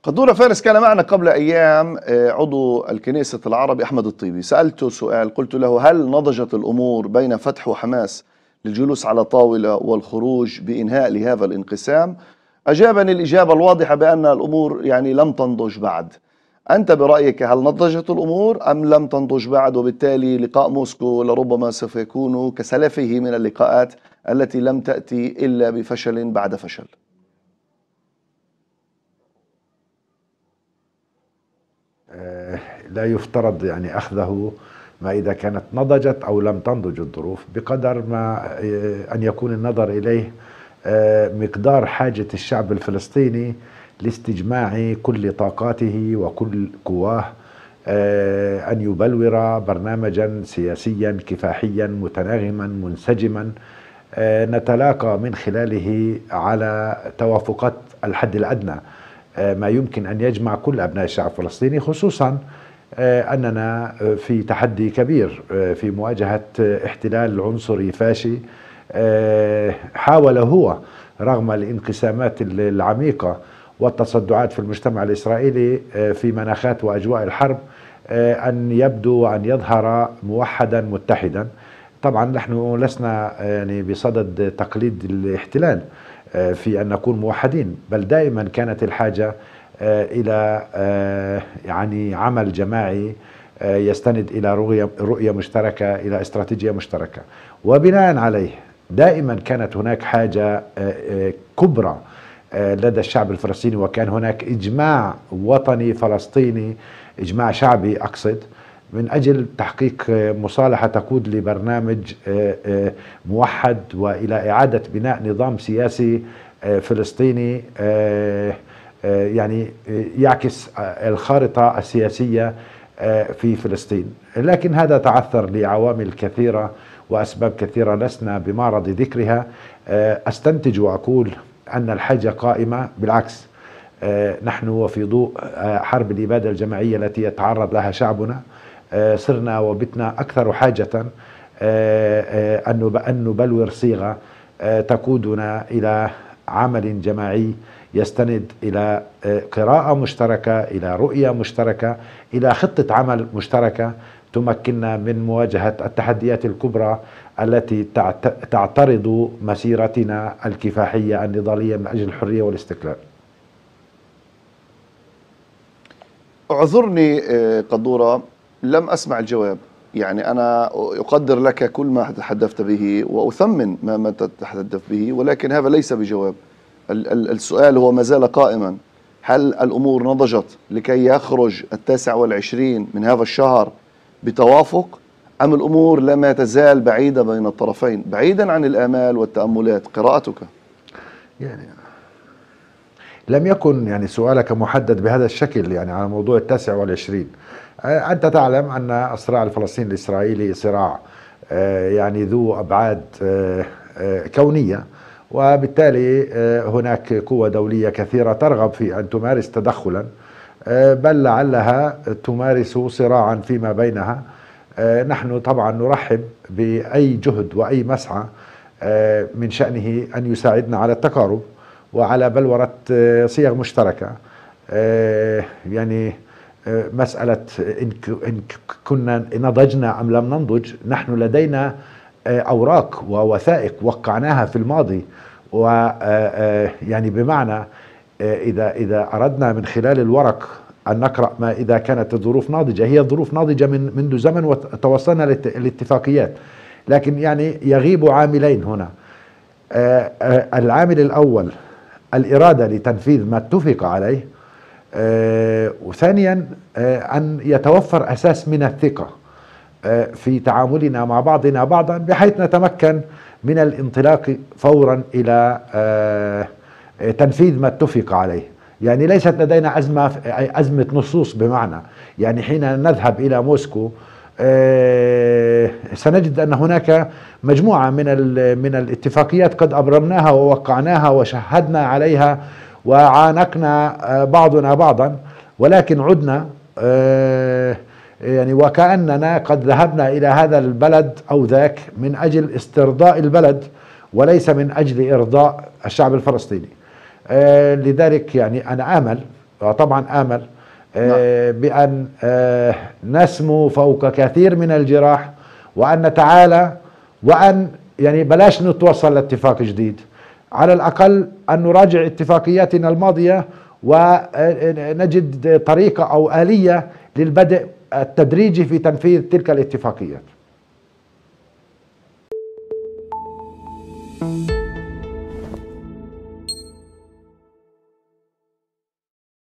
قدورة فارس كان معنا قبل أيام عضو الكنيسة العربي أحمد الطيبي. سألته سؤال، قلت له: هل نضجت الأمور بين فتح وحماس للجلوس على طاولة والخروج بإنهاء لهذا الانقسام؟ أجابني الإجابة الواضحة بأن الأمور لم تنضج بعد. أنت برأيك هل نضجت الأمور أم لم تنضج بعد، وبالتالي لقاء موسكو لربما سوف يكون كسلفه من اللقاءات التي لم تأتي إلا بفشل بعد فشل؟ لا يفترض أخذه ما إذا كانت نضجت أو لم تنضج الظروف، بقدر ما أن يكون النظر إليه مقدار حاجة الشعب الفلسطيني لاستجماع كل طاقاته وكل قواه أن يبلور برنامجا سياسيا كفاحيا متناغما منسجما نتلاقى من خلاله على توافقات الحد الأدنى ما يمكن أن يجمع كل أبناء الشعب الفلسطيني، خصوصا أننا في تحدي كبير في مواجهة احتلال عنصري فاشي حاول هو رغم الانقسامات العميقة والتصدعات في المجتمع الإسرائيلي في مناخات وأجواء الحرب أن يبدو وأن يظهر موحدا متحدا. طبعا نحن لسنا بصدد تقليد الاحتلال في أن نكون موحدين، بل دائما كانت الحاجة إلى عمل جماعي يستند إلى رؤية مشتركة، إلى استراتيجية مشتركة، وبناء عليه دائما كانت هناك حاجة كبرى لدى الشعب الفلسطيني، وكان هناك إجماع وطني فلسطيني، إجماع شعبي أقصد، من أجل تحقيق مصالحة تقود لبرنامج موحد وإلى إعادة بناء نظام سياسي فلسطيني يعكس الخارطة السياسية في فلسطين. لكن هذا تعثر لعوامل كثيرة وأسباب كثيرة لسنا بمعرض ذكرها. أستنتج وأقول أن الحاجة قائمة، بالعكس نحن وفي ضوء حرب الإبادة الجماعية التي يتعرض لها شعبنا صرنا وبتنا أكثر حاجة أن نبلور صيغة تقودنا إلى عمل جماعي يستند إلى قراءة مشتركة، إلى رؤية مشتركة، إلى خطة عمل مشتركة تمكننا من مواجهة التحديات الكبرى التي تعترض مسيرتنا الكفاحية النضالية من أجل الحرية والاستقلال. اعذرني قدورة، لم أسمع الجواب. أنا أقدر لك كل ما تحدثت به وأثمن ما تتحدث به، ولكن هذا ليس بجواب. السؤال هو ما زال قائما: هل الأمور نضجت لكي يخرج 29 من هذا الشهر بتوافق، أم الأمور لما تزال بعيدة بين الطرفين، بعيدا عن الآمال والتأملات؟ قراءتك. لم يكن سؤالك محدد بهذا الشكل على موضوع 29. أنت تعلم أن الصراع الفلسطيني الإسرائيلي صراع ذو أبعاد كونية، وبالتالي هناك قوى دولية كثيرة ترغب في أن تمارس تدخلا، بل لعلها تمارس صراعا فيما بينها. نحن طبعا نرحب بأي جهد وأي مسعى من شأنه أن يساعدنا على التقارب وعلى بلورة صيغ مشتركة. مسألة إن كنا نضجنا أم لم ننضج، نحن لدينا أوراق ووثائق وقعناها في الماضي، بمعنى إذا أردنا من خلال الورق أن نقرأ ما إذا كانت الظروف ناضجة، هي الظروف ناضجة منذ زمن وتوصلنا للاتفاقيات، لكن يغيب عاملين هنا. العامل الأول الإرادة لتنفيذ ما اتفق عليه، وثانيا أن يتوفر أساس من الثقة في تعاملنا مع بعضنا بعضا، بحيث نتمكن من الانطلاق فورا إلى تنفيذ ما اتفق عليه. ليست لدينا أزمة نصوص، بمعنى حين نذهب إلى موسكو سنجد أن هناك مجموعة من الاتفاقيات قد أبرمناها ووقعناها وشهدنا عليها وعانقنا بعضنا بعضا، ولكن عدنا وكأننا قد ذهبنا إلى هذا البلد أو ذاك من أجل استرضاء البلد وليس من أجل إرضاء الشعب الفلسطيني. لذلك أنا آمل طبعا آمل بأن نسمو فوق كثير من الجراح، وأن نتعالى، وأن يعني بلاش نتوصل لاتفاق جديد، على الأقل أن نراجع اتفاقياتنا الماضية ونجد طريقة أو آلية للبدء التدريجي في تنفيذ تلك الاتفاقيات.